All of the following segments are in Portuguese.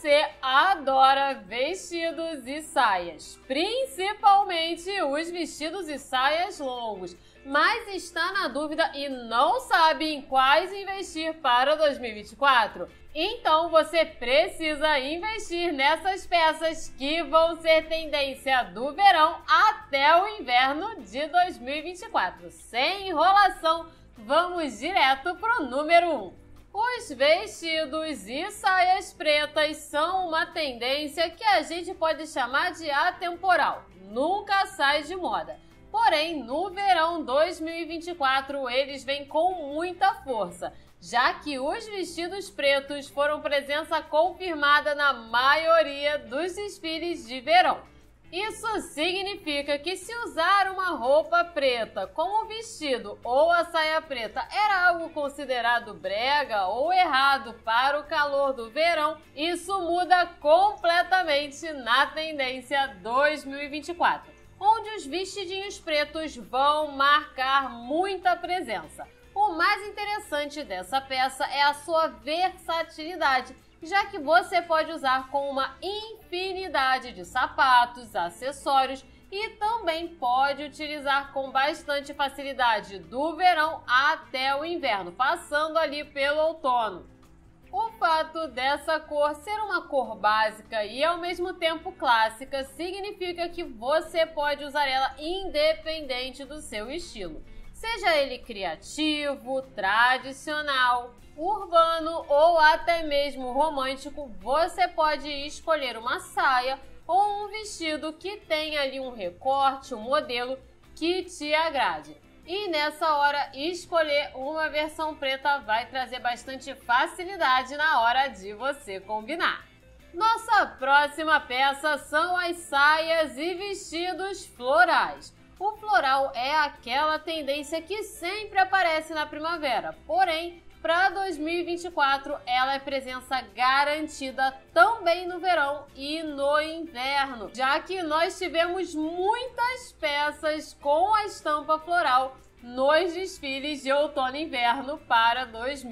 você adora vestidos e saias, principalmente os vestidos e saias longos, mas está na dúvida e não sabe em quais investir para 2024? Então você precisa investir nessas peças que vão ser tendência do verão até o inverno de 2024. Sem enrolação, vamos direto para o número 1. Os vestidos e saias pretas são uma tendência que a gente pode chamar de atemporal, nunca sai de moda. Porém, no verão 2024, eles vêm com muita força, já que os vestidos pretos foram presença confirmada na maioria dos desfiles de verão. Isso significa que se usar uma roupa preta como vestido ou a saia preta era algo considerado brega ou errado para o calor do verão, isso muda completamente na tendência 2024, onde os vestidinhos pretos vão marcar muita presença. O mais interessante dessa peça é a sua versatilidade, já que você pode usar com uma infinidade de sapatos, acessórios e também pode utilizar com bastante facilidade do verão até o inverno, passando ali pelo outono. O fato dessa cor ser uma cor básica e ao mesmo tempo clássica significa que você pode usar ela independente do seu estilo, seja ele criativo, tradicional, urbano ou até mesmo romântico. Você pode escolher uma saia ou um vestido que tenha ali um recorte, um modelo que te agrade. E nessa hora, escolher uma versão preta vai trazer bastante facilidade na hora de você combinar. Nossa próxima peça são as saias e vestidos florais. O floral é aquela tendência que sempre aparece na primavera, porém, para 2024, ela é presença garantida também no verão e no inverno, já que nós tivemos muitas peças com a estampa floral nos desfiles de outono e inverno para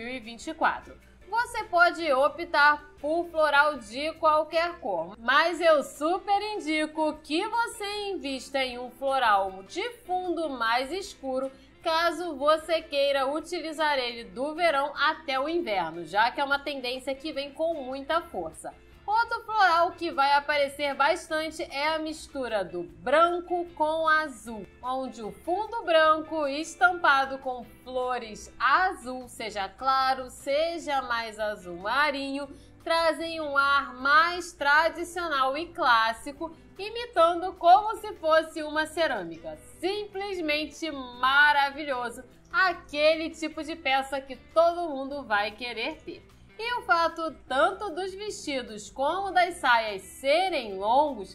2024. Você pode optar por floral de qualquer cor, mas eu super indico que você invista em um floral de fundo mais escuro, caso você queira utilizar ele do verão até o inverno, já que é uma tendência que vem com muita força. Outro floral que vai aparecer bastante é a mistura do branco com azul, onde o fundo branco estampado com flores azul, seja claro, seja mais azul marinho, trazem um ar mais tradicional e clássico, imitando como se fosse uma cerâmica. Simplesmente maravilhoso, aquele tipo de peça que todo mundo vai querer ter. E o fato tanto dos vestidos como das saias serem longos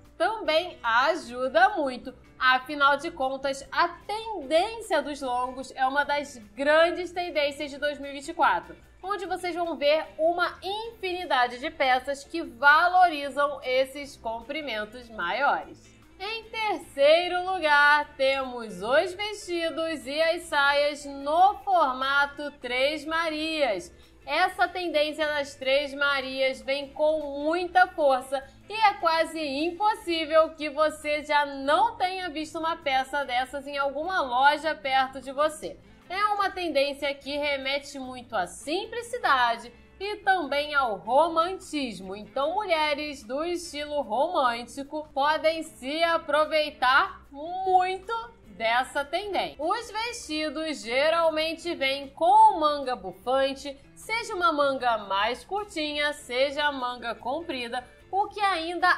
também ajuda muito. Afinal de contas, a tendência dos longos é uma das grandes tendências de 2024, onde vocês vão ver uma infinidade de peças que valorizam esses comprimentos maiores. Em terceiro lugar, temos os vestidos e as saias no formato Três Marias. Essa tendência das Três Marias vem com muita força e é quase impossível que você já não tenha visto uma peça dessas em alguma loja perto de você. É uma tendência que remete muito à simplicidade e também ao romantismo. Então, mulheres do estilo romântico podem se aproveitar muito dessa tendência. Os vestidos geralmente vêm com manga bufante, seja uma manga mais curtinha, seja a manga comprida, o que ainda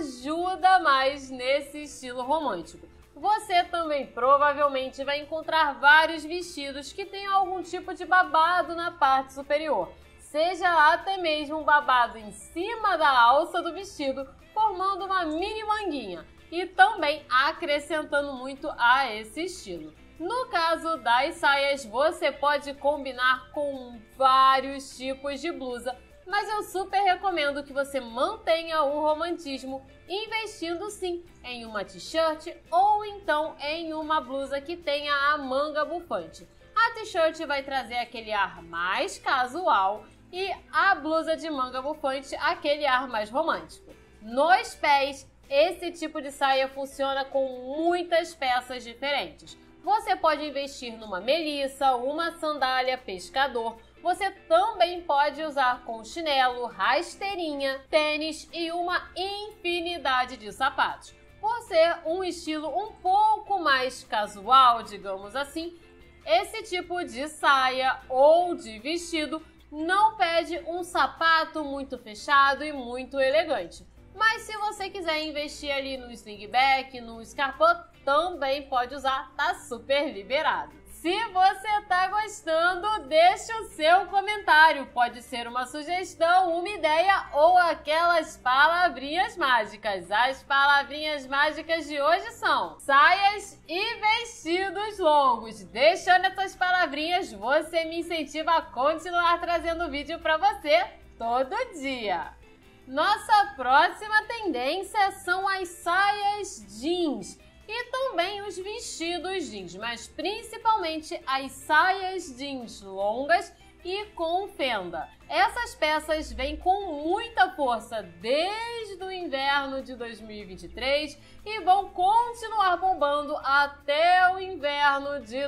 ajuda mais nesse estilo romântico. Você também provavelmente vai encontrar vários vestidos que tenham algum tipo de babado na parte superior, seja até mesmo um babado em cima da alça do vestido, formando uma mini manguinha e também acrescentando muito a esse estilo. No caso das saias, você pode combinar com vários tipos de blusa, mas eu super recomendo que você mantenha o romantismo investindo sim em uma t-shirt ou então em uma blusa que tenha a manga bufante. A t-shirt vai trazer aquele ar mais casual e a blusa de manga bufante, aquele ar mais romântico. Nos pés, esse tipo de saia funciona com muitas peças diferentes. Você pode investir numa melissa, uma sandália pescador. Você também pode usar com chinelo, rasteirinha, tênis e uma infinidade de sapatos. Por ser um estilo um pouco mais casual, digamos assim, esse tipo de saia ou de vestido não pede um sapato muito fechado e muito elegante. Mas se você quiser investir ali no slingback, no scarpão, também pode usar, tá super liberado. Se você tá gostando, deixa o seu comentário. Pode ser uma sugestão, uma ideia ou aquelas palavrinhas mágicas. As palavrinhas mágicas de hoje são saias e vestidos longos. Deixando essas palavrinhas, você me incentiva a continuar trazendo vídeo para você todo dia. Nossa próxima tendência são as saias jeans e também os vestidos jeans, mas principalmente as saias jeans longas e com fenda. Essas peças vêm com muita força desde o inverno de 2023 e vão continuar bombando até o inverno de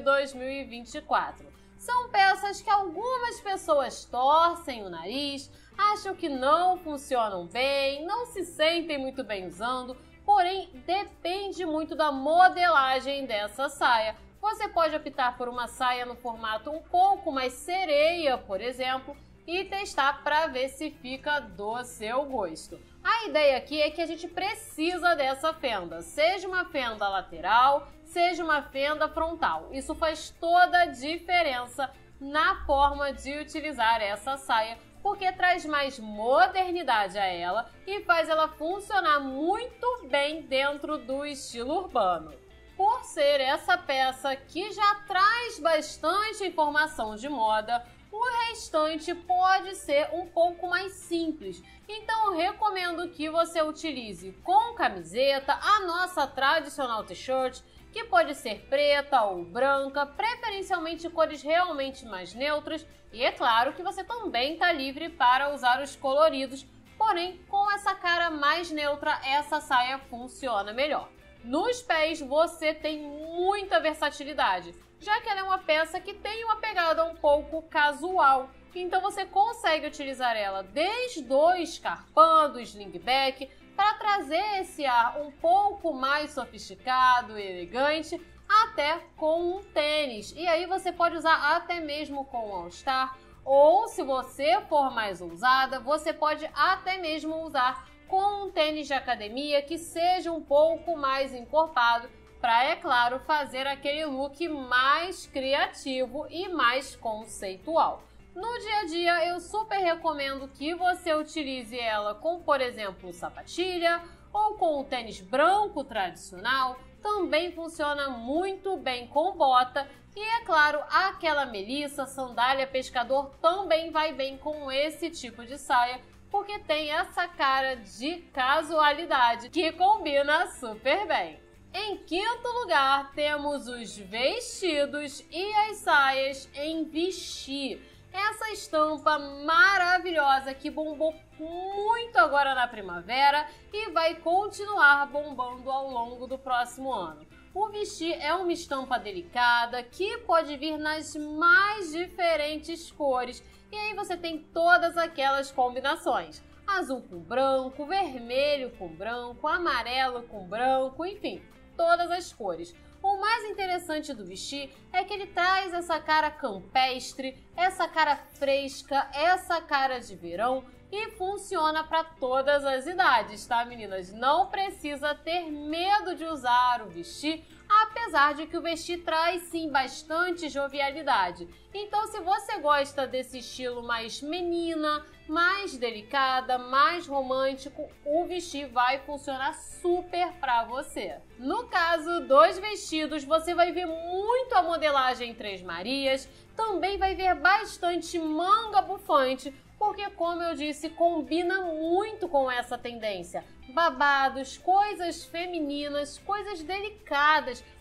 2024. São peças que algumas pessoas torcem o nariz, acham que não funcionam bem, não se sentem muito bem usando, porém depende muito da modelagem dessa saia. Você pode optar por uma saia no formato um pouco mais sereia, por exemplo, e testar para ver se fica do seu gosto. A ideia aqui é que a gente precisa dessa fenda, seja uma fenda lateral, seja uma fenda frontal. Isso faz toda a diferença na forma de utilizar essa saia, porque traz mais modernidade a ela e faz ela funcionar muito bem dentro do estilo urbano. Por ser essa peça que já traz bastante informação de moda, o restante pode ser um pouco mais simples. Então eu recomendo que você utilize com camiseta, a nossa tradicional t-shirt, que pode ser preta ou branca, preferencialmente cores realmente mais neutras. E é claro que você também está livre para usar os coloridos, porém com essa cara mais neutra essa saia funciona melhor. Nos pés você tem muita versatilidade, já que ela é uma peça que tem uma pegada um pouco casual. Então você consegue utilizar ela desde o escarpão, do slingback, para trazer esse ar um pouco mais sofisticado e elegante, até com um tênis. E aí você pode usar até mesmo com um all-star, ou se você for mais ousada, você pode até mesmo usar com um tênis de academia que seja um pouco mais encorpado, para, é claro, fazer aquele look mais criativo e mais conceitual. No dia a dia, eu super recomendo que você utilize ela com, por exemplo, sapatilha ou com o tênis branco tradicional. Também funciona muito bem com bota e, é claro, aquela melissa, sandália pescador também vai bem com esse tipo de saia, porque tem essa cara de casualidade que combina super bem. Em quinto lugar, temos os vestidos e as saias em Vichy. Essa estampa maravilhosa que bombou muito agora na primavera e vai continuar bombando ao longo do próximo ano. O Vichy é uma estampa delicada que pode vir nas mais diferentes cores e aí você tem todas aquelas combinações. Azul com branco, vermelho com branco, amarelo com branco, enfim, todas as cores. O mais interessante do Vichy é que ele traz essa cara campestre, essa cara fresca, essa cara de verão e funciona para todas as idades, tá, meninas? Não precisa ter medo de usar o Vichy, apesar de que o Vichy traz sim bastante jovialidade. Então, se você gosta desse estilo mais menina, mais delicada, mais romântico, o Vichy vai funcionar super pra você. No caso dos vestidos, você vai ver muito a modelagem em Três Marias, também vai ver bastante manga bufante, porque, como eu disse, combina muito com essa tendência. Babados, coisas femininas, coisas delicadas,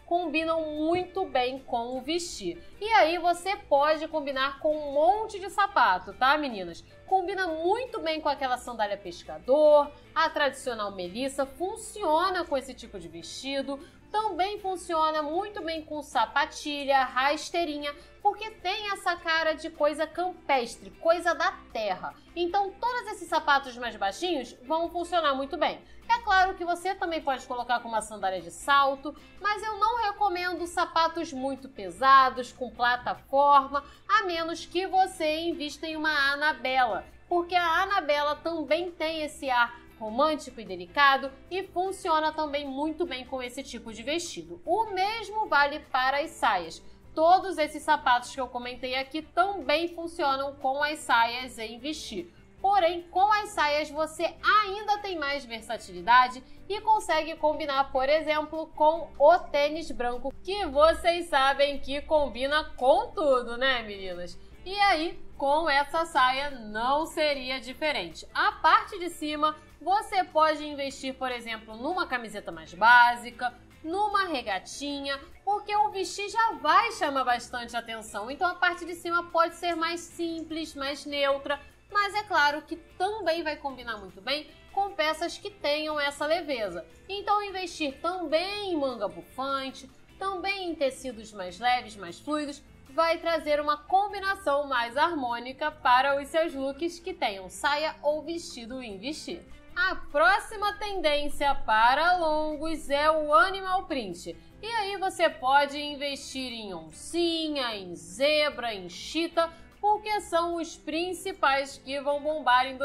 combinam muito bem com o vestir. E aí você pode combinar com um monte de sapato, tá, meninas? Combina muito bem com aquela sandália pescador, a tradicional melissa, funciona com esse tipo de vestido. Também funciona muito bem com sapatilha, rasteirinha, porque tem essa cara de coisa campestre, coisa da terra. Então, todos esses sapatos mais baixinhos vão funcionar muito bem. É claro que você também pode colocar com uma sandália de salto, mas eu não recomendo sapatos muito pesados, com plataforma, a menos que você invista em uma Anabela, porque a Anabela também tem esse ar romântico e delicado e funciona também muito bem com esse tipo de vestido. O mesmo vale para as saias. Todos esses sapatos que eu comentei aqui também funcionam com as saias em vestir. Porém, com as saias você ainda tem mais versatilidade e consegue combinar, por exemplo, com o tênis branco, que vocês sabem que combina com tudo, né, meninas? E aí, com essa saia não seria diferente. A parte de cima você pode investir, por exemplo, numa camiseta mais básica, numa regatinha, porque o vestir já vai chamar bastante atenção. Então a parte de cima pode ser mais simples, mais neutra, mas é claro que também vai combinar muito bem com peças que tenham essa leveza. Então investir também em manga bufante, também em tecidos mais leves, mais fluidos, vai trazer uma combinação mais harmônica para os seus looks que tenham saia ou vestido em vestir. A próxima tendência para longos é o animal print. E aí você pode investir em oncinha, em zebra, em cheetah, porque são os principais que vão bombar em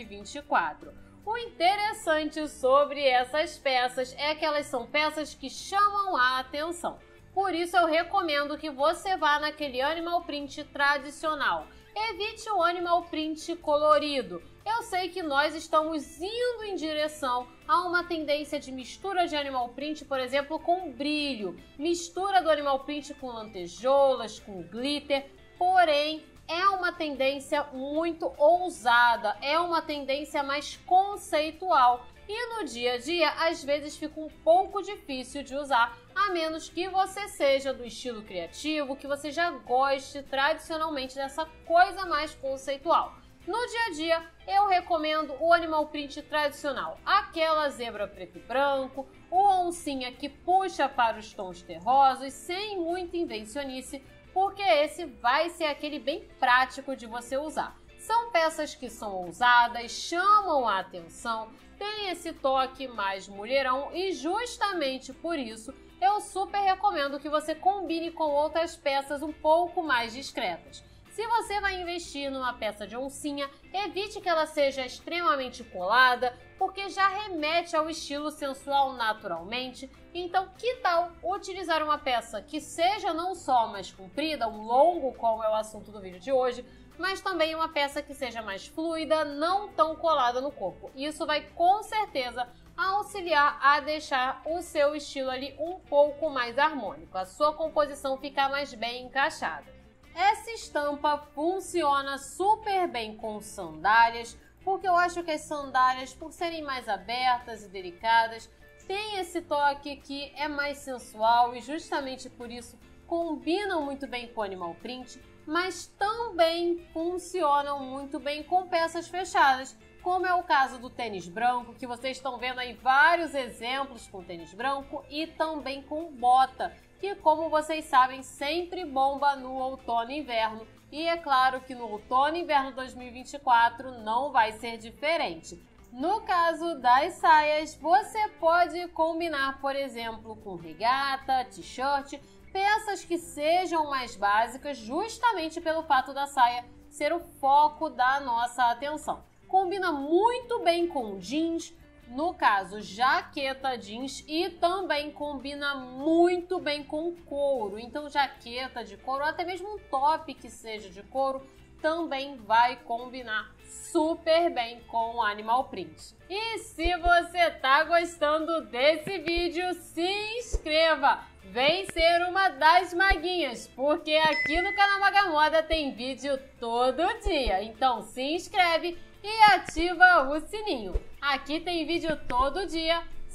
2024. O interessante sobre essas peças é que elas são peças que chamam a atenção. Por isso eu recomendo que você vá naquele animal print tradicional. Evite o animal print colorido. Eu sei que nós estamos indo em direção a uma tendência de mistura de animal print, por exemplo, com brilho, mistura do animal print com lantejoulas, com glitter, porém é uma tendência muito ousada, é uma tendência mais conceitual e no dia a dia às vezes fica um pouco difícil de usar, a menos que você seja do estilo criativo, que você já goste tradicionalmente dessa coisa mais conceitual. No dia a dia, eu recomendo o animal print tradicional, aquela zebra preto e branco, o oncinha que puxa para os tons terrosos, sem muita invencionice, porque esse vai ser aquele bem prático de você usar. São peças que são ousadas, chamam a atenção, tem esse toque mais mulherão e justamente por isso eu super recomendo que você combine com outras peças um pouco mais discretas. Se você vai investir numa peça de oncinha, evite que ela seja extremamente colada, porque já remete ao estilo sensual naturalmente. Então, que tal utilizar uma peça que seja não só mais comprida, um longo, como é o assunto do vídeo de hoje, mas também uma peça que seja mais fluida, não tão colada no corpo. Isso vai com certeza auxiliar a deixar o seu estilo ali um pouco mais harmônico, a sua composição ficar mais bem encaixada. Essa estampa funciona super bem com sandálias, porque eu acho que as sandálias, por serem mais abertas e delicadas, têm esse toque que é mais sensual e justamente por isso combinam muito bem com o animal print, mas também funcionam muito bem com peças fechadas, como é o caso do tênis branco, que vocês estão vendo aí vários exemplos com tênis branco e também com bota, que, como vocês sabem, sempre bomba no outono e inverno. E é claro que no outono e inverno 2024 não vai ser diferente. No caso das saias, você pode combinar, por exemplo, com regata, t-shirt, peças que sejam mais básicas, justamente pelo fato da saia ser o foco da nossa atenção. Combina muito bem com jeans, no caso, jaqueta jeans, e também combina muito bem com couro. Então, jaqueta de couro, até mesmo um top que seja de couro, também vai combinar super bem com o animal print. E se você tá gostando desse vídeo, se inscreva! Vem ser uma das maguinhas, porque aqui no canal Maga Moda tem vídeo todo dia. Então se inscreve e ativa o sininho. Aqui tem vídeo todo dia,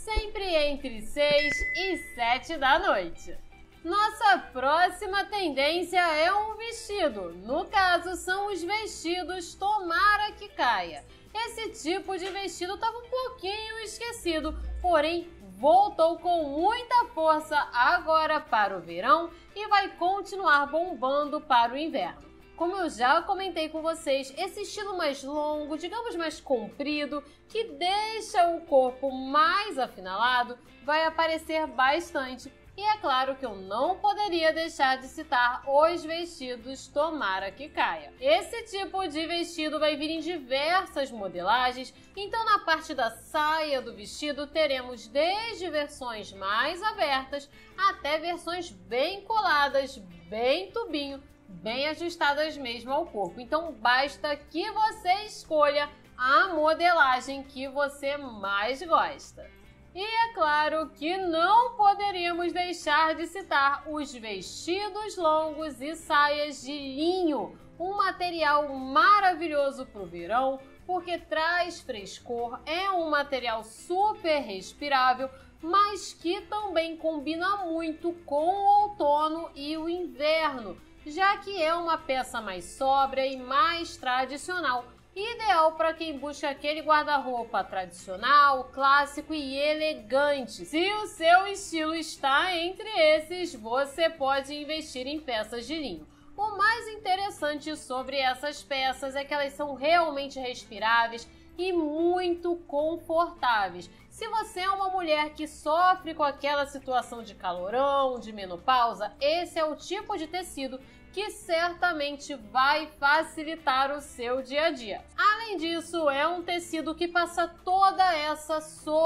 sempre entre 6 e 7 da noite. Nossa próxima tendência é um vestido. No caso, são os vestidos tomara que caia. Esse tipo de vestido estava um pouquinho esquecido, porém voltou com muita força agora para o verão e vai continuar bombando para o inverno. Como eu já comentei com vocês, esse estilo mais longo, digamos mais comprido, que deixa o corpo mais afinalado, vai aparecer bastante. E é claro que eu não poderia deixar de citar os vestidos tomara que caia. Esse tipo de vestido vai vir em diversas modelagens, então na parte da saia do vestido teremos desde versões mais abertas até versões bem coladas, bem tubinho, bem ajustadas mesmo ao corpo. Então basta que você escolha a modelagem que você mais gosta. E é claro que não poderíamos deixar de citar os vestidos longos e saias de linho, um material maravilhoso para o verão, porque traz frescor, é um material super respirável, mas que também combina muito com o outono e o inverno, já que é uma peça mais sóbria e mais tradicional. Ideal para quem busca aquele guarda-roupa tradicional, clássico e elegante. Se o seu estilo está entre esses, você pode investir em peças de linho. O mais interessante sobre essas peças é que elas são realmente respiráveis e muito confortáveis. Se você é uma mulher que sofre com aquela situação de calorão, de menopausa, esse é o tipo de tecido que certamente vai facilitar o seu dia a dia. Além disso, é um tecido que passa toda essa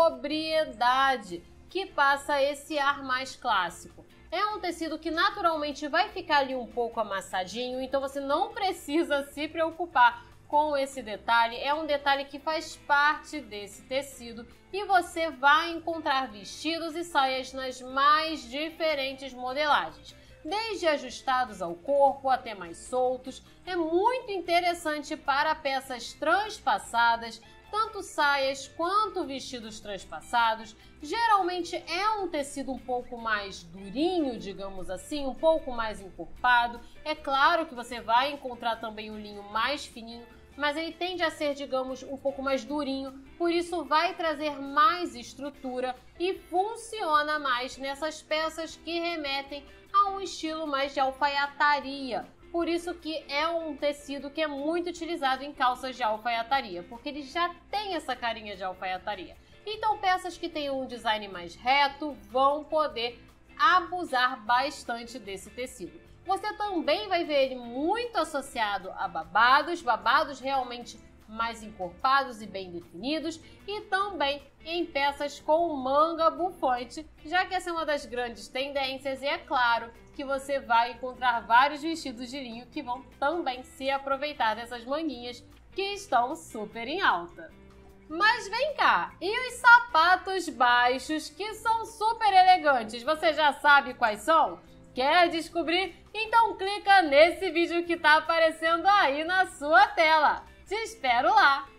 sobriedade, que passa esse ar mais clássico. É um tecido que naturalmente vai ficar ali um pouco amassadinho, então você não precisa se preocupar com esse detalhe. É um detalhe que faz parte desse tecido e você vai encontrar vestidos e saias nas mais diferentes modelagens. Desde ajustados ao corpo até mais soltos, é muito interessante para peças transpassadas, tanto saias quanto vestidos transpassados. Geralmente é um tecido um pouco mais durinho, digamos assim, um pouco mais encorpado. É claro que você vai encontrar também um linho mais fininho, mas ele tende a ser, digamos, um pouco mais durinho, por isso vai trazer mais estrutura e funciona mais nessas peças que remetem a um estilo mais de alfaiataria. Por isso que é um tecido que é muito utilizado em calças de alfaiataria, porque ele já tem essa carinha de alfaiataria. Então peças que tenham um design mais reto vão poder abusar bastante desse tecido. Você também vai ver ele muito associado a babados realmente mais encorpados e bem definidos, e também em peças com manga bufante, já que essa é uma das grandes tendências, e é claro que você vai encontrar vários vestidos de linho que vão também se aproveitar dessas manguinhas que estão super em alta. Mas vem cá, e os sapatos baixos que são super elegantes, você já sabe quais são? Quer descobrir? Então clica nesse vídeo que está aparecendo aí na sua tela. Te espero lá!